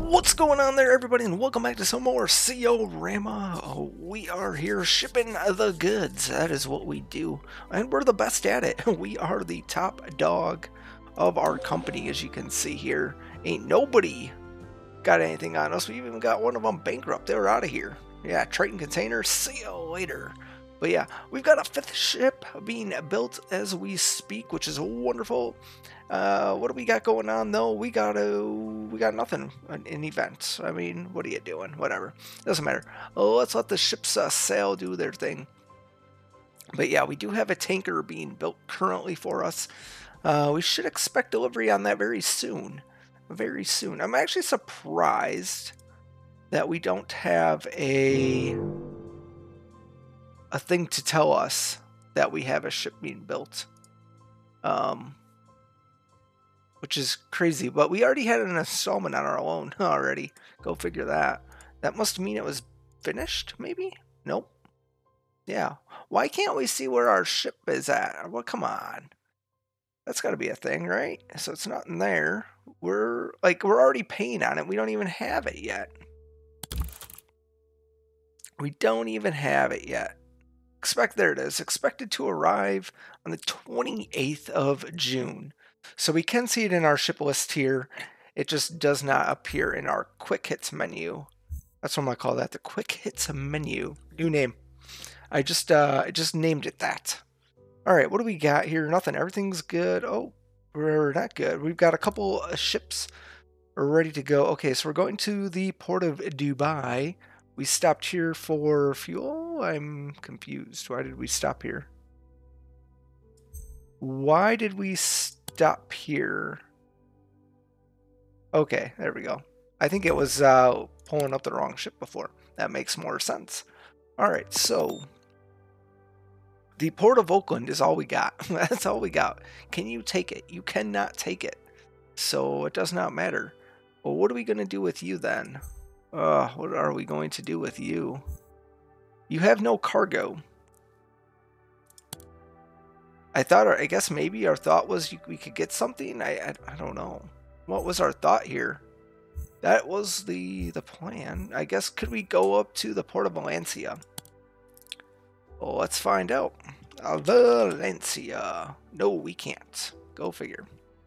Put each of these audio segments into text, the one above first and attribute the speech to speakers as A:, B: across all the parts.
A: What's going on there, everybody, and welcome back to some more SeaOrama. Oh, we are here shipping the goods. That is what we do, and we're the best at it. We are the top dog of our company, as you can see here. Ain't nobody got anything on us. We even got one of them bankrupt. They were out of here. Yeah, Triton container, see you later. But yeah, we've got a fifth ship being built as we speak, which is wonderful. What do we got going on though? We got nothing in events. I mean, what are you doing? Whatever, doesn't matter. Oh, let's let the ships sail, do their thing. But yeah, we do have a tanker being built currently for us. We should expect delivery on that very soon. Very soon. I'm actually surprised that we don't have a thing to tell us that we have a ship being built. Which is crazy, but we already had an installment on our loan already. Go figure that. That must mean it was finished, maybe? Nope. Yeah. Why can't we see where our ship is at? Well, come on. That's got to be a thing, right? So it's not in there. We're already paying on it. We don't even have it yet. We don't even have it yet. There it is. Expected to arrive on the 28th of June. So we can see it in our ship list here. It just does not appear in our quick hits menu. That's what I'm gonna call that, the quick hits menu. New name. I just named it that. All right, what do we got here? Nothing. Everything's good. Oh, we're not good. We've got a couple of ships ready to go. Okay, so we're going to the port of Dubai. We stopped here for fuel. I'm confused. Why did we stop here? Why did we stop here? Okay, there we go. I think it was pulling up the wrong ship before. That makes more sense. All right, so the port of Oakland is all we got. That's all we got. Can you take it? You cannot take it. So it does not matter. Well, what are we going to do with you then? What are we going to do with you? You have no cargo. I guess maybe our thought was we could get something. I don't know. What was our thought here? That was the plan. I guess, could we go up to the port of Valencia? Well, let's find out. Valencia. No, we can't. Go figure.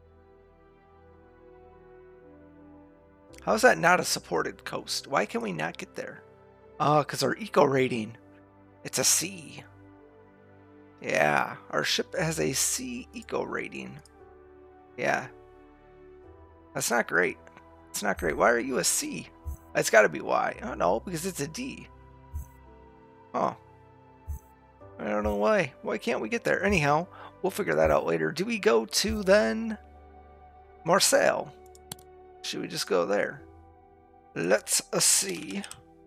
A: How is that not a supported coast? Why can we not get there? Because our eco rating, it's a C. Yeah, our ship has a C eco rating. Yeah. That's not great. It's not great. Why are you a C? It's got to be Y. Oh, no, because it's a D. Oh. I don't know why. Why can't we get there? Anyhow, we'll figure that out later. Do we go to, then, Marseille? Should we just go there? Let's see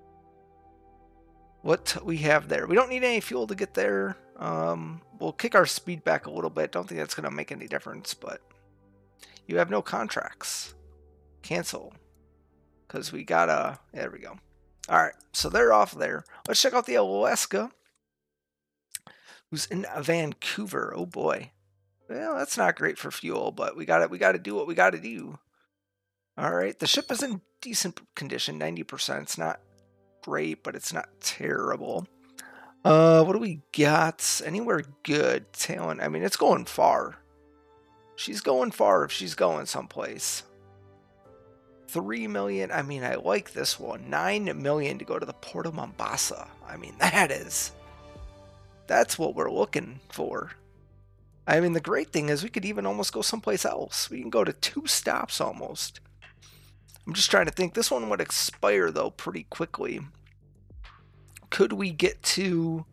A: what we have there. We don't need any fuel to get there. We'll kick our speed back a little bit. Don't think that's going to make any difference, but you have no contracts. Cancel. Because we gotta... There we go. Alright, so they're off there. Let's check out the Alaska, who's in Vancouver. Oh boy. Well, that's not great for fuel, but we gotta do what we gotta do. Alright, the ship is in decent condition, 90%. It's not great, but it's not terrible. What do we got? Anywhere good? Talent. I mean, it's going far. She's going far if she's going someplace. 3 million. I mean, I like this one. 9 million to go to the port of Mombasa. I mean, that's what we're looking for. I mean, the great thing is we could even almost go someplace else. We can go to 2 stops almost. I'm just trying to think. This one would expire, though, pretty quickly. Could we get to...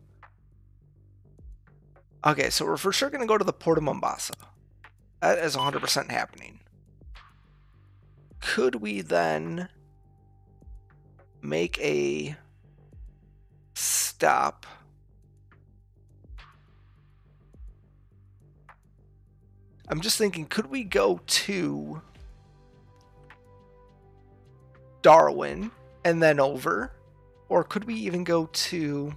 A: Okay, so we're for sure going to go to the port of Mombasa. That is 100% happening. Could we then make a stop? I'm just thinking, could we go to Darwin and then over? Or could we even go to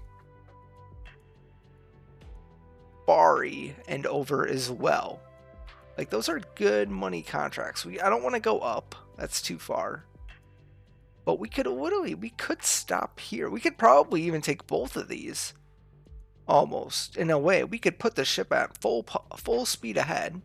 A: Bari and over as well? Like, those are good money contracts. I don't want to go up. That's too far. But we could literally, we could stop here. We could probably even take both of these. Almost, in a way. We could put the ship at full speed ahead.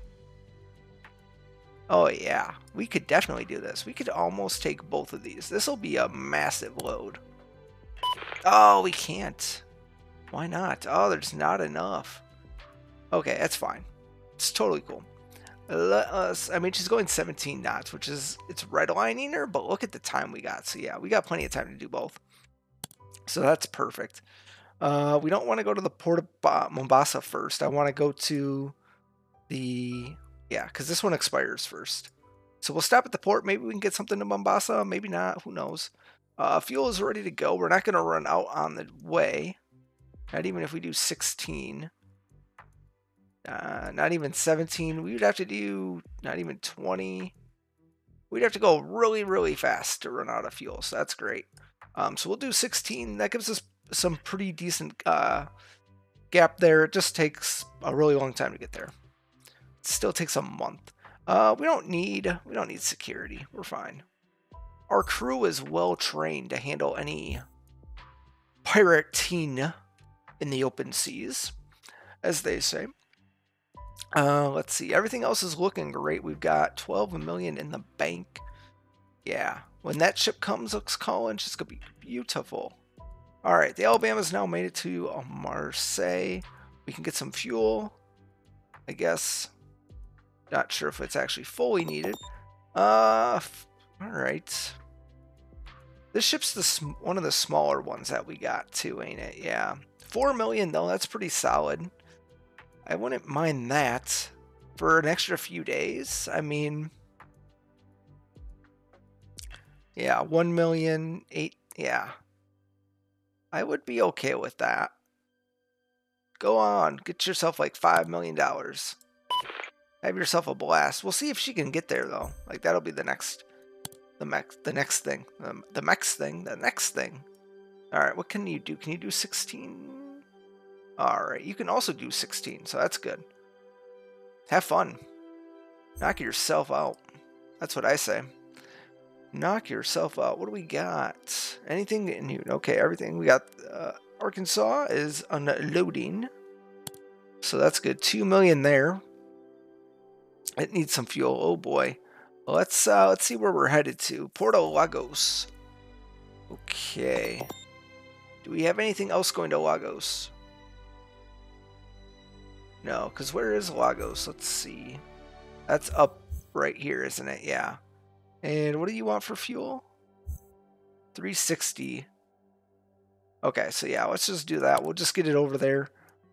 A: Oh yeah, we could definitely do this. We could almost take both of these. This will be a massive load. Oh, we can't. Why not? Oh, there's not enough. Okay, that's fine. It's totally cool. Let us, I mean, she's going 17 knots, which is, it's redlining her, but look at the time we got. So yeah, we got plenty of time to do both. So that's perfect. We don't want to go to the port of Mombasa first. I want to go to the, yeah, because this one expires first. So we'll stop at the port. Maybe we can get something to Mombasa. Maybe not. Who knows? Fuel is ready to go. We're not going to run out on the way. Not even if we do 16. Not even 17. We would have to do not even 20. We'd have to go really, really fast to run out of fuel. So that's great. So we'll do 16. That gives us some pretty decent gap there. It just takes a really long time to get there. It still takes a month. We don't need security. We're fine. Our crew is well trained to handle any pirating in the open seas, as they say. Let's see. Everything else is looking great. We've got 12 million in the bank. Yeah. When that ship comes, looks calling, it's gonna be beautiful. All right. The Alabama's now made it to Marseille. We can get some fuel, I guess. Not sure if it's actually fully needed. All right. This ship's one of the smaller ones that we got too, ain't it? Yeah. 4 million though. That's pretty solid. I wouldn't mind that for an extra few days. I mean, yeah, 1 million, 8, yeah. I would be okay with that. Go on, get yourself like $5 million. Have yourself a blast. We'll see if she can get there though. Like that'll be the next thing. All right, what can you do? Can you do 16? All right, you can also do 16, so that's good. Have fun. Knock yourself out. That's what I say. Knock yourself out. What do we got? Anything new? Okay, everything. We got Arkansas is unloading, so that's good. 2 million there. It needs some fuel. Oh boy. Let's see where we're headed to. Porto Lagos. Okay. Do we have anything else going to Lagos? No, because where is Lagos? Let's see. That's up right here, isn't it? Yeah. And what do you want for fuel? 360. Okay, so yeah, let's just do that. We'll just get it over there.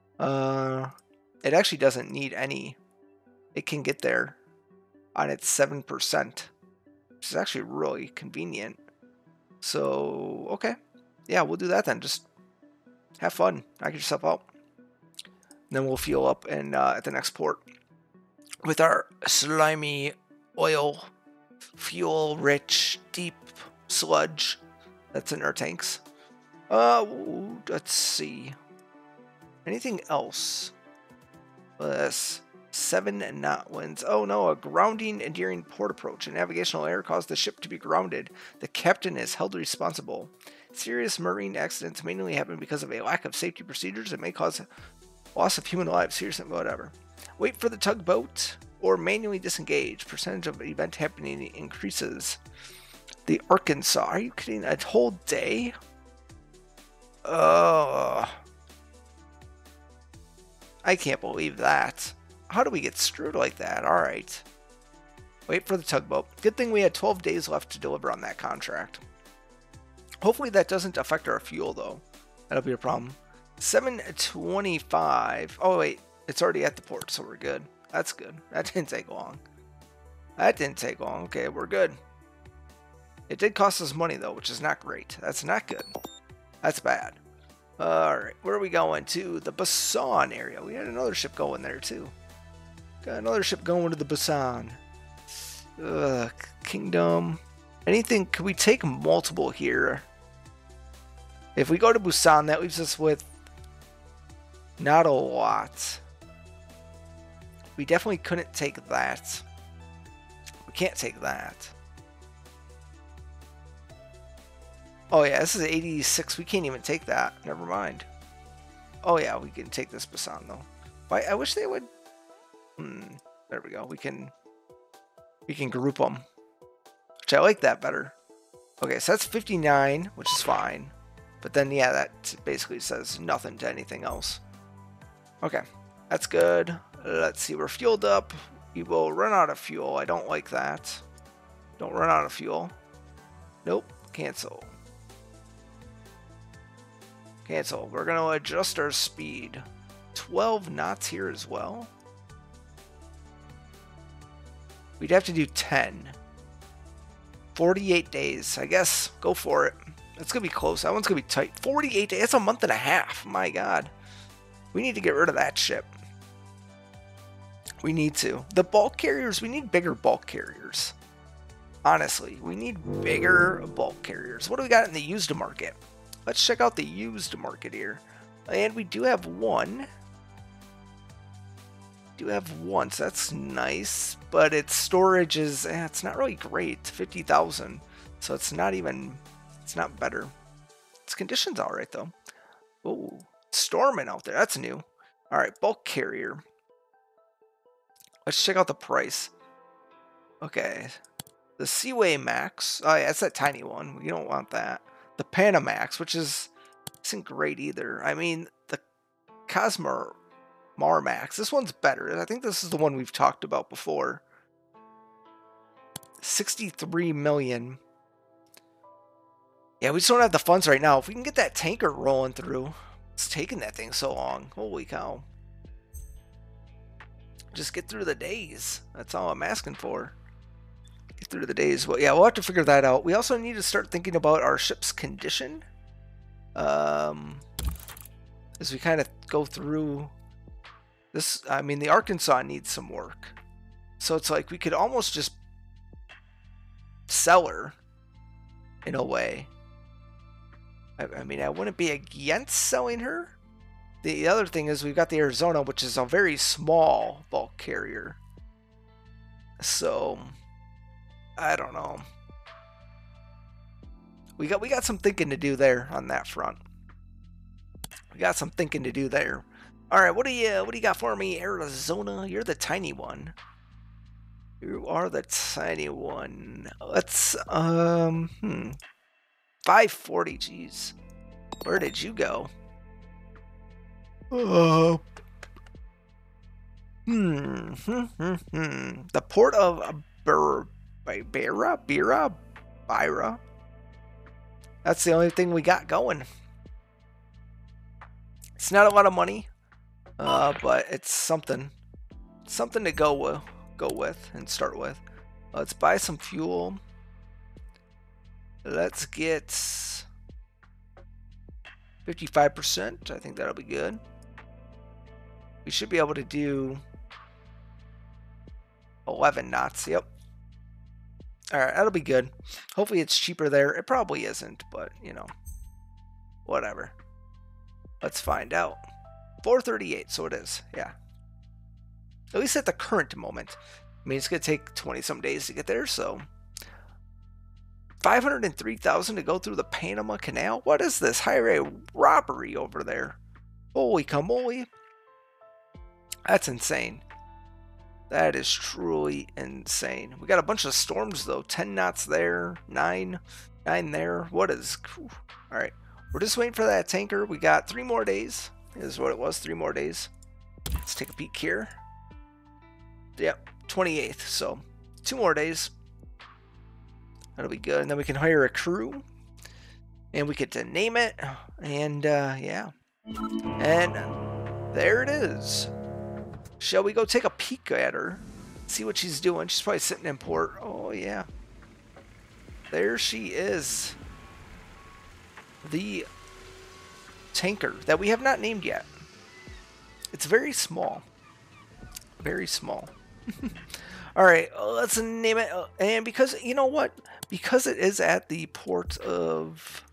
A: It actually doesn't need any. It can get there on its 7%, which is actually really convenient. So, okay. Yeah, we'll do that then. Just have fun. Knock yourself out. Then we'll fuel up and at the next port with our slimy oil, fuel-rich, deep sludge that's in our tanks. Let's see. Anything else? 7 knot winds. Oh no, a grounding during port approach. A navigational error caused the ship to be grounded. The captain is held responsible. Serious marine accidents mainly happen because of a lack of safety procedures. It may cause loss of human lives. Seriously, whatever. Wait for the tugboat or manually disengage. Percentage of event happening increases. The Arkansas. Are you kidding? A whole day? I can't believe that. How do we get screwed like that? All right. Wait for the tugboat. Good thing we had 12 days left to deliver on that contract. Hopefully that doesn't affect our fuel, though. That'll be a problem. 725. Oh, wait. It's already at the port, so we're good. That's good. That didn't take long. Okay, we're good. It did cost us money, though, which is not great. That's not good. That's bad. Alright, where are we going to? The Busan area. We had another ship going there, too. Got another ship going to the Busan. Kingdom. Anything? Could we take multiple here? If we go to Busan, that leaves us with not a lot. We definitely couldn't take that. We can't take that. Oh yeah, this is 86. We can't even take that. Never mind. Oh yeah, we can take this Basan though. I wish they would. There we go. We can group them, which I like that better. Okay, so that's 59, which is fine. But then yeah, that basically says nothing to anything else. Okay, that's good. Let's see, we're fueled up. We will run out of fuel. I don't like that. Don't run out of fuel. Nope, cancel. Cancel. We're going to adjust our speed. 12 knots here as well. We'd have to do 10. 48 days. I guess go for it. It's going to be close. That one's going to be tight. 48 days. That's a month and a half. My God. We need to get rid of that ship. We need to. The bulk carriers, we need bigger bulk carriers. Honestly, we need bigger bulk carriers. What do we got in the used market? Let's check out the used market here. And we do have one. So that's nice. But its storage is, it's not really great. 50,000. So it's not even, it's not better. Its condition's alright though. Oh, storming out there. That's new. Alright, bulk carrier. Let's check out the price. Okay. The Seaway Max. Oh yeah, that's that tiny one. You don't want that. The Panamax, which isn't great either. I mean, the Cosmo Marmax. This one's better. I think this is the one we've talked about before. 63 million. Yeah, we just don't have the funds right now. If we can get that tanker rolling through. It's taking that thing so long. Holy cow. Just get through the days. That's all I'm asking for. Get through the days. Well, yeah, we'll have to figure that out. We also need to start thinking about our ship's condition. As we kind of go through this. I mean, the Arkansas needs some work. So it's like we could almost just sell her in a way. I mean, I wouldn't be against selling her. The other thing is we've got the Arizona, which is a very small bulk carrier. So I don't know. We got some thinking to do there on that front. We got some thinking to do there. All right, what do you got for me, Arizona? You're the tiny one. You are the tiny one. Let's 540. Geez, where did you go? The port of Byra. That's the only thing we got going. It's not a lot of money, but it's something to go with and start with. Let's buy some fuel. Let's get 55%. I think that'll be good. We should be able to do 11 knots. Yep. Alright, that'll be good. Hopefully it's cheaper there. It probably isn't, but, you know, whatever. Let's find out. 438, so it is. Yeah. At least at the current moment. I mean, it's going to take 20-some days to get there, so 503,000 to go through the Panama Canal? What is this? Highway robbery over there. Holy camole. That's insane. That is truly insane. We got a bunch of storms, though. 10 knots there. 9 there. What is... Alright. We're just waiting for that tanker. We got 3 more days. This is what it was. 3 more days. Let's take a peek here. Yep. 28th. So, 2 more days. That'll be good. And then we can hire a crew. And we get to name it. And, yeah. And there it is. Shall we go take a peek at her? See what she's doing. She's probably sitting in port. Oh, yeah. There she is. The tanker that we have not named yet. It's very small. Very small. Alright, let's name it. And because, you know what? Because it is at the port of...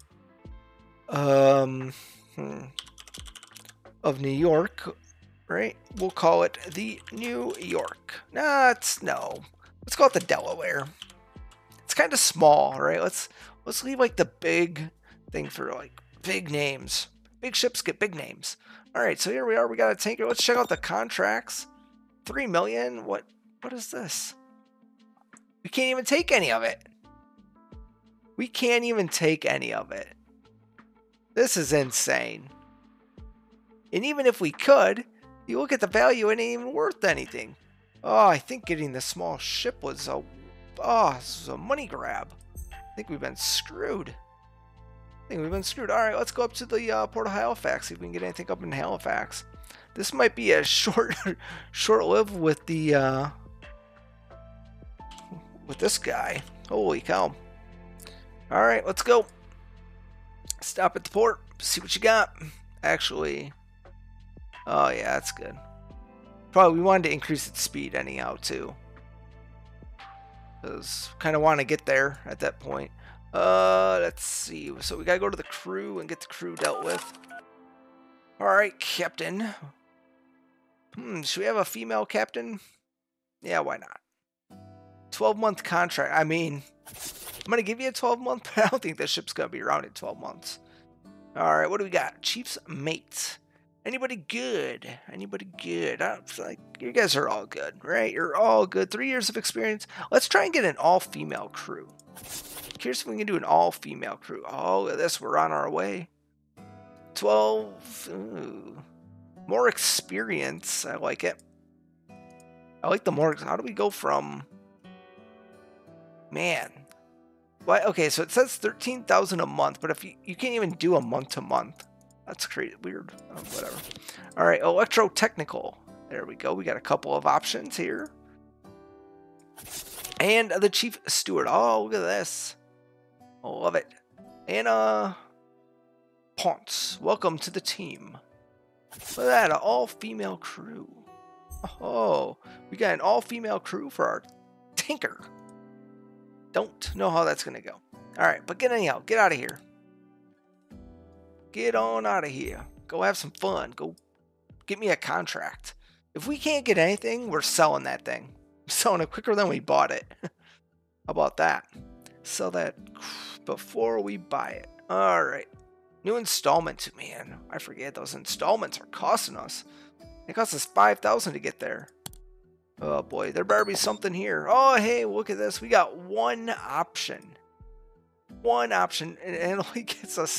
A: New York... Right? We'll call it the New York. No. Let's call it the Delaware. It's kind of small, right? Let's leave like the big thing for like big names. Big ships get big names. All right, so here we are. We got a tanker. Let's check out the contracts. 3 million. What is this? We can't even take any of it. We can't even take any of it. This is insane. And even if we could, you look at the value, it ain't even worth anything. Oh, I think getting the small ship was this was a money grab. I think we've been screwed. All right, let's go up to the Port of Halifax, see if we can get anything up in Halifax. This might be a short-lived with the with this guy. Holy cow! All right, let's go. Stop at the port, see what you got. Actually, oh yeah, that's good. Probably we wanted to increase its speed anyhow too, because kind of want to get there at that point. Let's see. So we gotta go to the crew and get the crew dealt with. All right, Captain. Should we have a female captain? Yeah, why not? 12-month contract. I mean, I'm gonna give you a 12-month, but I don't think this ship's gonna be around in 12 months. All right, what do we got? Chief's mate. Anybody good? Anybody good? I don't like you guys are all good, right? You're all good. 3 years of experience. Let's try and get an all-female crew. Curious if we can do an all-female crew. Oh, look at this. We're on our way. 12. Ooh. More experience. I like it. I like the more. How do we go from? Man. What? Okay, so it says 13,000 a month, but if you can't even do a month to month. That's crazy. Weird. Oh, whatever. All right, electrotechnical. There we go. We got a couple of options here. And the chief steward. Oh, look at this. I love it. Anna Ponce. Welcome to the team. Look at that, an all-female crew. Oh, we got an all-female crew for our tanker. Don't know how that's going to go. All right, but get anyhow. Get out of here. Get on out of here. Go have some fun. Go get me a contract. If we can't get anything, we're selling that thing. We're selling it quicker than we bought it. How about that? Sell that before we buy it. All right. New installment. Man, I forget those installments are costing us. It costs us 5,000 to get there. Oh boy, there better be something here. Oh hey, look at this. We got one option. One option, and it only gets us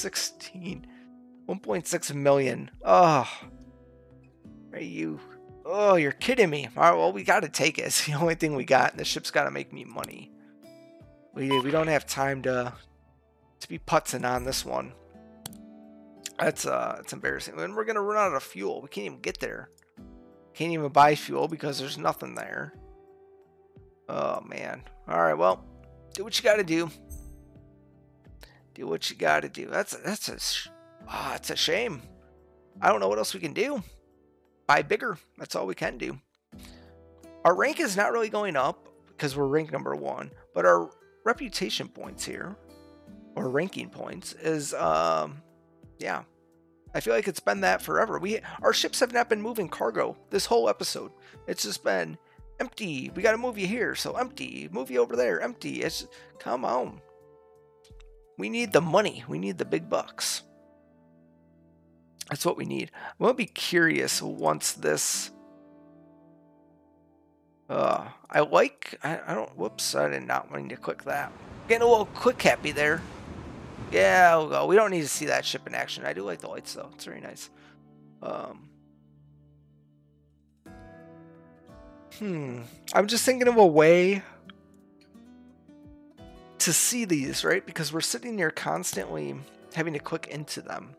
A: 1.6 million. Oh, are you? Oh, you're kidding me. All right, well, we got to take it. It's the only thing we got, and the ship's got to make me money. We don't have time to be putzing on this one. It's embarrassing. And we're gonna run out of fuel. We can't even get there. Can't even buy fuel because there's nothing there. Oh man. All right. Well, do what you got to do. Do what you got to do. It's a shame. I don't know what else we can do. Buy bigger. That's all we can do. Our rank is not really going up because we're ranked number 1, but our reputation points here, or ranking points, is yeah. I feel like it's been that forever. Our ships have not been moving cargo this whole episode. It's just been empty. We got to move you here, so empty. Move you over there, empty. It's come on. We need the money. We need the big bucks. That's what we need. I'm gonna be curious once this. I don't. Whoops! I did not mean to click that. Getting a little quick happy there. Yeah, we'll go. We don't need to see that ship in action. I do like the lights though. It's very nice. I'm just thinking of a way to see these, right? Because we're sitting here constantly having to click into them.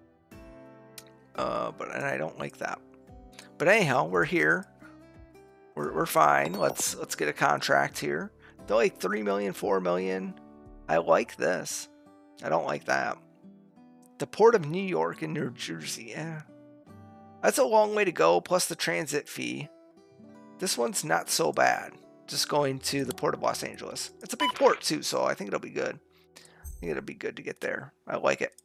A: And I don't like that. But anyhow, we're here. We're fine. Let's get a contract here. They're like 3 million, 4 million. I like this. I don't like that. The Port of New York and New Jersey. Yeah. That's a long way to go, plus the transit fee. This one's not so bad. Just going to the Port of Los Angeles. It's a big port too, so I think it'll be good. I think it'll be good to get there. I like it.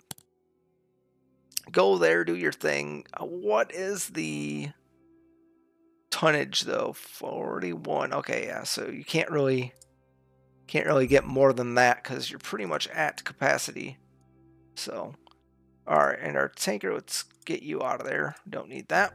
A: Go there, do your thing. What is the tonnage though? 41. Okay, yeah. So you can't really get more than that because you're pretty much at capacity. So, alright, and our tanker, let's get you out of there. Don't need that.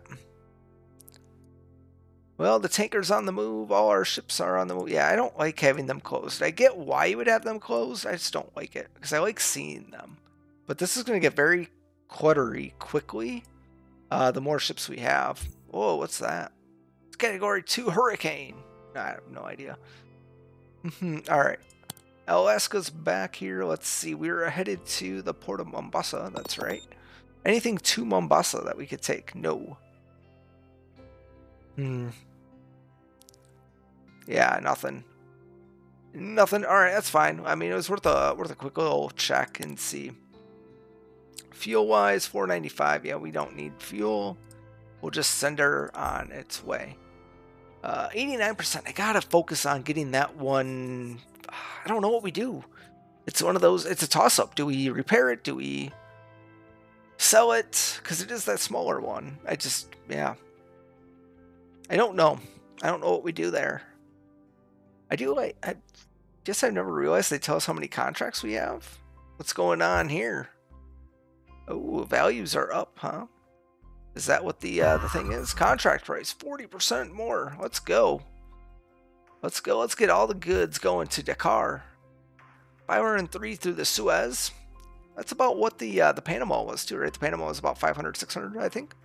A: Well, the tanker's on the move. All our ships are on the move. Yeah, I don't like having them closed. I get why you would have them closed. I just don't like it because I like seeing them. But this is going to get very cluttery quickly. The more ships we have. Whoa, what's that? It's Category 2 Hurricane. I have no idea. Alright. Alaska's back here. Let's see. We're headed to the port of Mombasa. That's right. Anything to Mombasa that we could take? No. Yeah, nothing. Nothing. All right, that's fine. I mean, it was worth a quick little check and see. Fuel wise, 495. Yeah, we don't need fuel. We'll just send her on its way. 89%. I gotta focus on getting that one. I don't know what we do. It's one of those. It's a toss up. Do we repair it? Do we sell it? Because it is that smaller one. Yeah. I don't know. I don't know what we do there. I guess I've never realized they tell us how many contracts we have. What's going on here? Oh, values are up, huh? Is that what the thing is? Contract price, 40% more. Let's go. Let's go. Let's get all the goods going to Dakar. 503 through the Suez. That's about what the Panama was too, right? The Panama was about 500, 600, I think.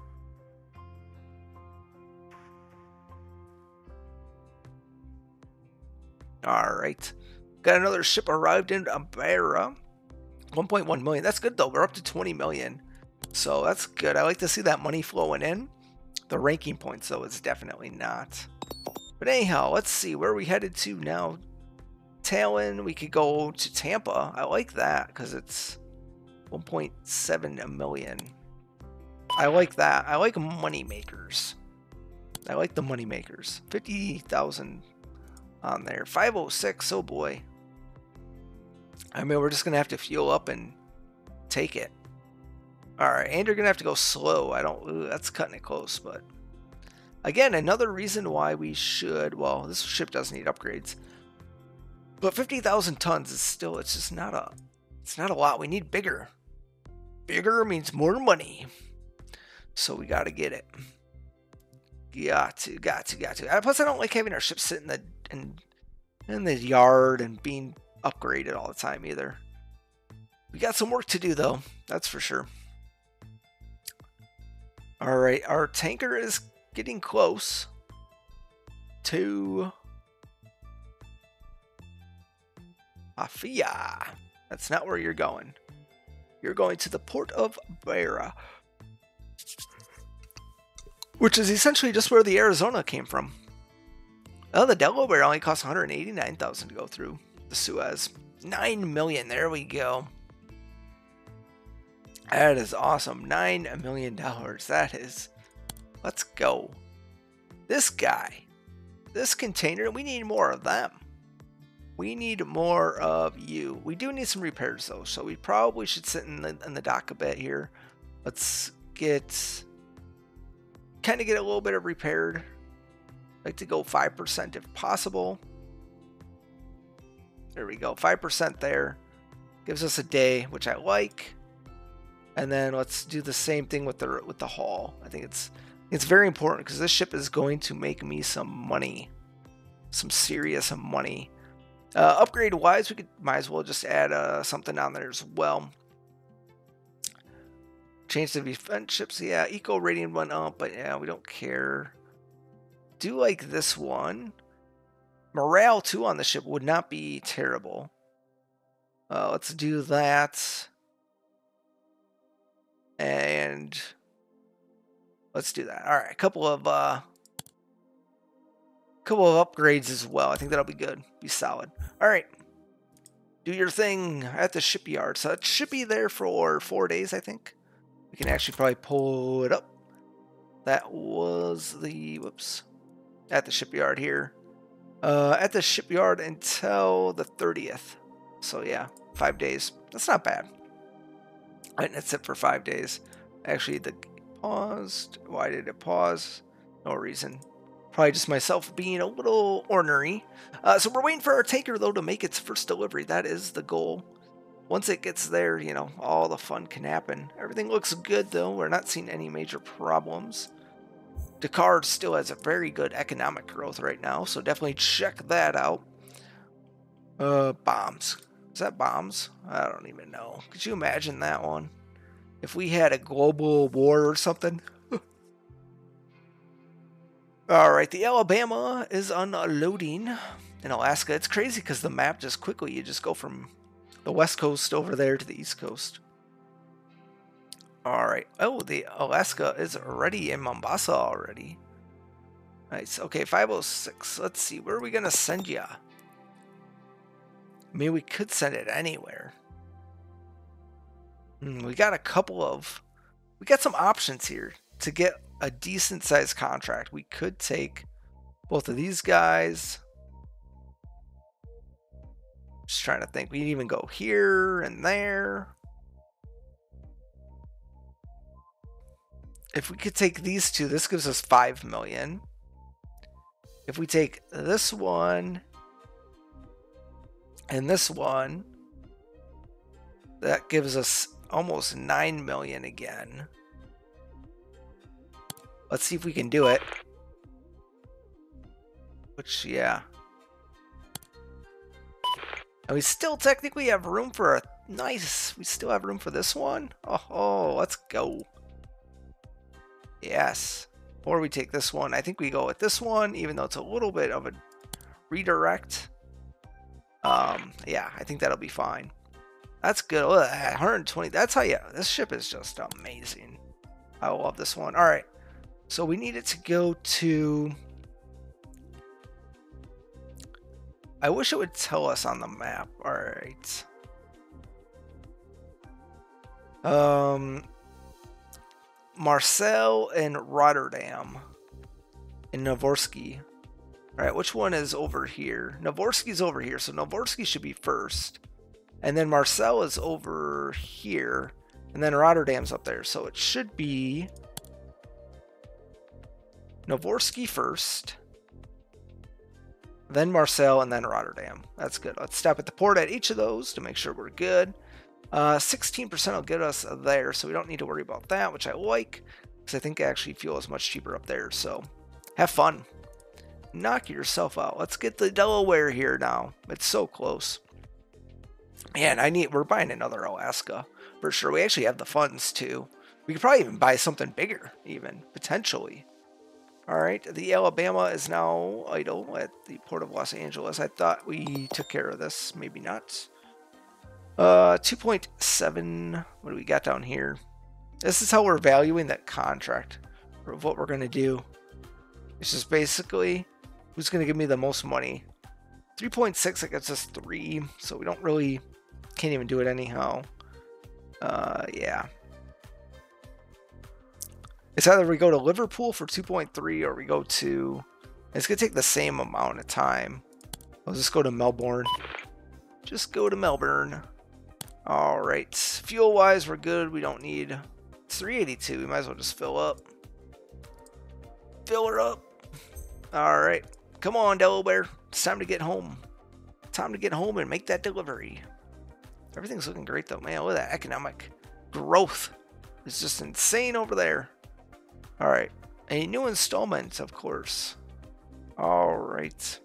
A: All right. Got another ship arrived in Embark. 1.1 million. That's good though. We're up to 20 million. So that's good. I like to see that money flowing in. The ranking points though is definitely not. But anyhow, let's see where are we headed to now. Talon, we could go to Tampa. I like that because it's 1.7 million. I like that. I like money makers. I like the money makers. 50,000 on there. 506. Oh boy. I mean, we're just gonna have to fuel up and take it. All right, and you're gonna have to go slow. That's cutting it close, but again, another reason why we should. Well, this ship does need upgrades, but 50,000 tons is still. It's just not a. It's not a lot. We need bigger. Bigger means more money, so we got to get it. Got to. Plus, I don't like having our ships sit in the yard and being upgraded all the time either. We got some work to do though, that's for sure. All right, our tanker is getting close to Afia. That's not where you're going. You're going to the port of Beira, which is essentially just where the Arizona came from. Oh, the Delaware only costs 189,000 to go through the Suez. 9 million. There we go. That is awesome. $9 million. That is. Let's go. This guy. This container. We need more of them. We need more of you. We do need some repairs though, so we probably should sit in the dock a bit here. Let's kind of get a little bit of repaired. I'd like to go 5% if possible. There we go, 5% there. Gives us a day, which I like. And then let's do the same thing with the haul. I think it's very important because this ship is going to make me some money, some serious money. Upgrade wise, might as well just add something down there as well. Change the defense ships. Yeah, eco rating went up, but yeah, we don't care. Do like this one. Morale too on the ship would not be terrible. Let's do that. And let's do that. All right, a couple of upgrades as well. I think that'll be good. Be solid. All right. Do your thing at the shipyard. So it should be there for 4 days, I think. We can actually probably pull it up. That was the whoops. At the shipyard here. At the shipyard until the 30th. So yeah, 5 days. That's not bad. And that's it for 5 days. Actually, the paused. Why did it pause? No reason. Probably just myself being a little ornery. So we're waiting for our tanker though to make its first delivery. That is the goal. Once it gets there, you know, all the fun can happen. Everything looks good, though. We're not seeing any major problems. Dakar still has a very good economic growth right now, so definitely check that out. Bombs. Is that bombs? I don't even know. Could you imagine that one? If we had a global war or something? Alright, the Alabama is unloading in Alaska. It's crazy because the map just quickly, you just go from the west coast over there to the east coast. Alright. Oh, the Alaska is already in Mombasa already. Nice. Okay, 506. Let's see. Where are we going to send ya? I mean, we could send it anywhere. We got a couple of... We got some options here to get a decent sized contract. We could take both of these guys. Just trying to think. We can even go here and there. If we could take these two, this gives us 5 million. If we take this one and this one, that gives us almost 9 million again. Let's see if we can do it. Which, yeah. And we still technically have room for a nice, we still have room for this one. Oh, let's go. Yes. Or we take this one. I think we go with this one, even though it's a little bit of a redirect. Yeah, I think that'll be fine. That's good. Look at that, 120. That's how you, this ship is just amazing. I love this one. All right. So we need it to go to, I wish it would tell us on the map. All right. Marseille and Rotterdam and Novorsky. All right, which one is over here? Novorsky's over here, so Novorsky should be first. And then Marseille is over here, and then Rotterdam's up there. So it should be Novorsky first, then Marseille, and then Rotterdam. That's good. Let's stop at the port at each of those to make sure we're good. 16% will get us there, so we don't need to worry about that, which I like, because I think actually fuel is much cheaper up there. So have fun. Knock yourself out. Let's get the Delaware here now. It's so close. Man, we're buying another Alaska for sure. We actually have the funds too. We could probably even buy something bigger, even potentially. All right, the Alabama is now idle at the Port of Los Angeles. I thought we took care of this. Maybe not. 2.7. What do we got down here? This is how we're valuing that contract of what we're going to do. It's just basically who's going to give me the most money. 3.6, that gets us 3. So we don't really, can't even do it anyhow. Yeah. It's either we go to Liverpool for 2.3 or we go to, it's going to take the same amount of time. I'll just go to Melbourne. Just go to Melbourne. All right. Fuel wise, we're good. We don't need, it's 382. We might as well just fill up. Fill her up. All right. Come on, Delaware. It's time to get home. Time to get home and make that delivery. Everything's looking great though, man. Look at that economic growth. It's just insane over there. All right. A new installment, of course. All right.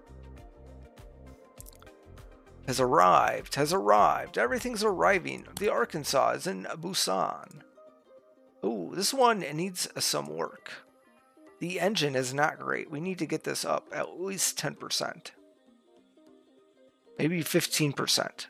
A: Has arrived. Has arrived. Everything's arriving. The Arkansas is in Busan. Oh, this one needs some work. The engine is not great. We need to get this up at least 10%. Maybe 15%.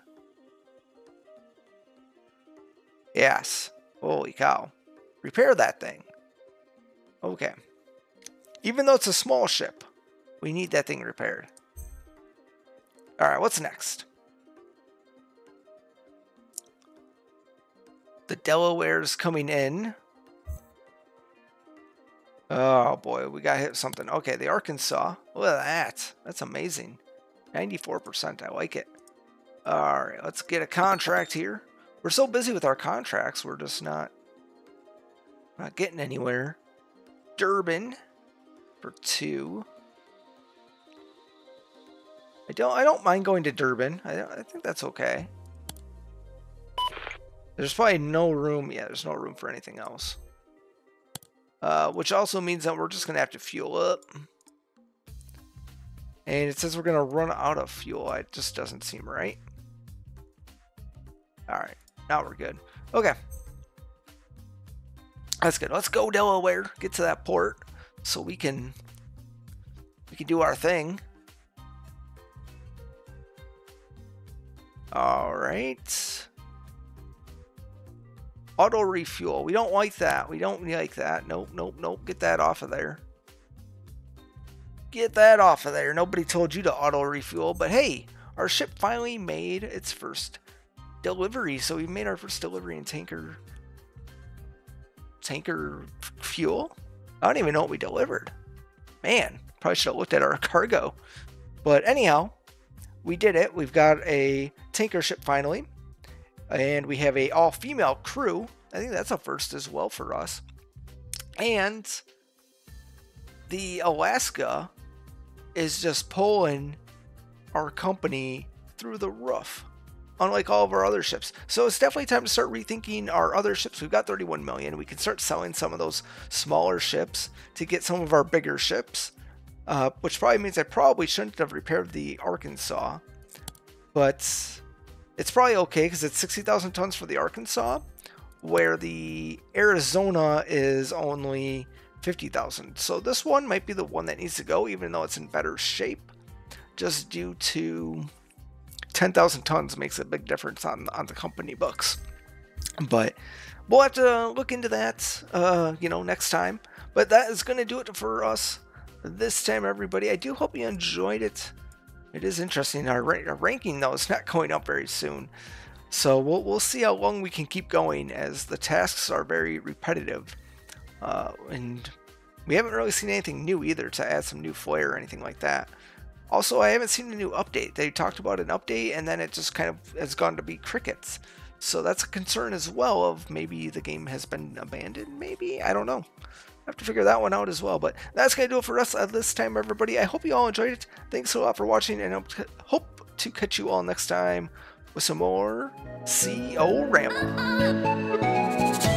A: Yes. Holy cow. Repair that thing. Okay. Even though it's a small ship, we need that thing repaired. Alright, what's next? The Delaware's coming in. Oh boy, we got hit something. Okay, the Arkansas. Look at that. That's amazing. 94%. I like it. Alright, let's get a contract here. We're so busy with our contracts, we're just not getting anywhere. Durban for 2. I don't mind going to Durban. I think that's okay. There's probably no room. Yeah, there's no room for anything else. Which also means that we're just going to have to fuel up. And it says we're going to run out of fuel. It just doesn't seem right. Alright, now we're good. Okay. That's good. Let's go, Delaware. Get to that port so we can do our thing. Alright. Auto refuel. We don't like that. We don't like that. Nope, nope, nope. Get that off of there. Get that off of there. Nobody told you to auto refuel, but hey, our ship finally made its first delivery. So we made our first delivery in tanker fuel. I don't even know what we delivered. Man, probably should have looked at our cargo. But anyhow, we did it. We've got a tanker ship finally. And we have a all-female crew. I think that's a first as well for us. And the Alaska is just pulling our company through the roof, unlike all of our other ships. So it's definitely time to start rethinking our other ships. We've got 31 million. We can start selling some of those smaller ships to get some of our bigger ships, which probably means I probably shouldn't have repaired the Arkansas, but it's probably okay because it's 60,000 tons for the Arkansas, where the Arizona is only 50,000. So this one might be the one that needs to go, even though it's in better shape, just due to 10,000 tons makes a big difference on the company books. But we'll have to look into that, next time. But that is going to do it for us this time, everybody. I do hope you enjoyed it. It is interesting. Our ranking, though, is not going up very soon. So we'll see how long we can keep going, as the tasks are very repetitive. And we haven't really seen anything new either to add some new flair or anything like that. Also, I haven't seen a new update. They talked about an update, and then it just kind of has gone to be crickets. So that's a concern as well, of maybe the game has been abandoned, maybe? I don't know. I have to figure that one out as well. But that's going to do it for us at this time, everybody. I hope you all enjoyed it. Thanks a lot for watching, and I hope to catch you all next time with some more SeaOrama.